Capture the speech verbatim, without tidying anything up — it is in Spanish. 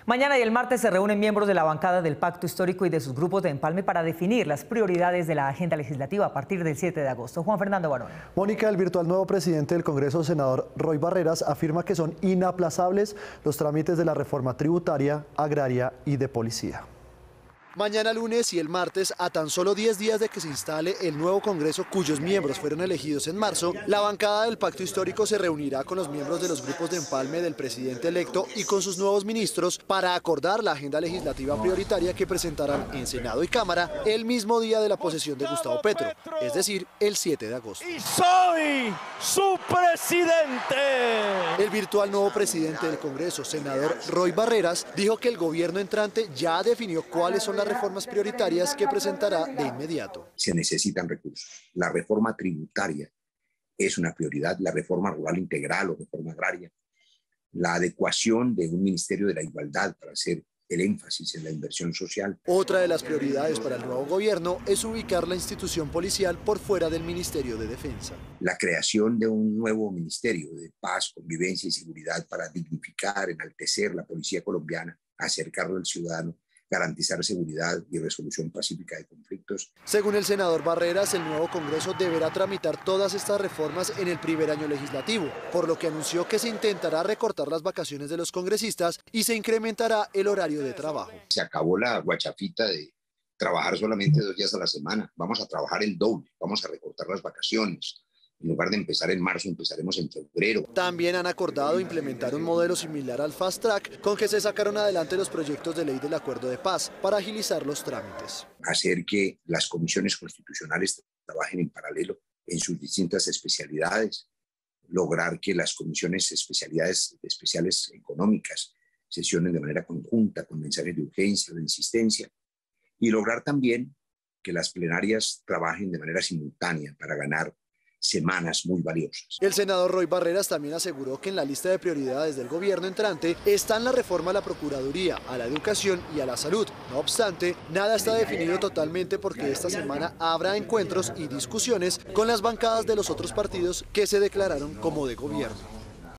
Mañana y el martes se reúnen miembros de la bancada del Pacto Histórico y de sus grupos de empalme para definir las prioridades de la agenda legislativa a partir del siete de agosto. Juan Fernando Barón. Mónica, el virtual nuevo presidente del Congreso, senador Roy Barreras, afirma que son inaplazables los trámites de la reforma tributaria, agraria y de policía. Mañana lunes y el martes, a tan solo diez días de que se instale el nuevo Congreso cuyos miembros fueron elegidos en marzo, la bancada del Pacto Histórico se reunirá con los miembros de los grupos de empalme del presidente electo y con sus nuevos ministros para acordar la agenda legislativa prioritaria que presentarán en Senado y Cámara el mismo día de la posesión de Gustavo Petro, es decir, el siete de agosto. ¡Y soy su presidente! El virtual nuevo presidente del Congreso, senador Roy Barreras, dijo que el gobierno entrante ya definió cuáles son las reformas prioritarias que presentará de inmediato. Se necesitan recursos. La reforma tributaria es una prioridad, la reforma rural integral o reforma agraria, la adecuación de un Ministerio de la Igualdad para hacer el énfasis en la inversión social. Otra de las prioridades para el nuevo gobierno es ubicar la institución policial por fuera del Ministerio de Defensa. La creación de un nuevo Ministerio de Paz, Convivencia y Seguridad para dignificar, enaltecer la policía colombiana, acercarlo al ciudadano, garantizar seguridad y resolución pacífica de conflictos. Según el senador Barreras, el nuevo Congreso deberá tramitar todas estas reformas en el primer año legislativo, por lo que anunció que se intentará recortar las vacaciones de los congresistas y se incrementará el horario de trabajo. Se acabó la guachafita de trabajar solamente dos días a la semana. Vamos a trabajar el doble, vamos a recortar las vacaciones. En lugar de empezar en marzo, empezaremos en febrero. También han acordado implementar un modelo similar al Fast Track, con que se sacaron adelante los proyectos de ley del Acuerdo de Paz para agilizar los trámites. Hacer que las comisiones constitucionales trabajen en paralelo en sus distintas especialidades, lograr que las comisiones especialidades, especiales económicas sesionen de manera conjunta con mensajes de urgencia o de insistencia, y lograr también que las plenarias trabajen de manera simultánea para ganar semanas muy valiosas. El senador Roy Barreras también aseguró que en la lista de prioridades del gobierno entrante están la reforma a la Procuraduría, a la educación y a la salud. No obstante, nada está definido totalmente porque esta semana habrá encuentros y discusiones con las bancadas de los otros partidos que se declararon como de gobierno.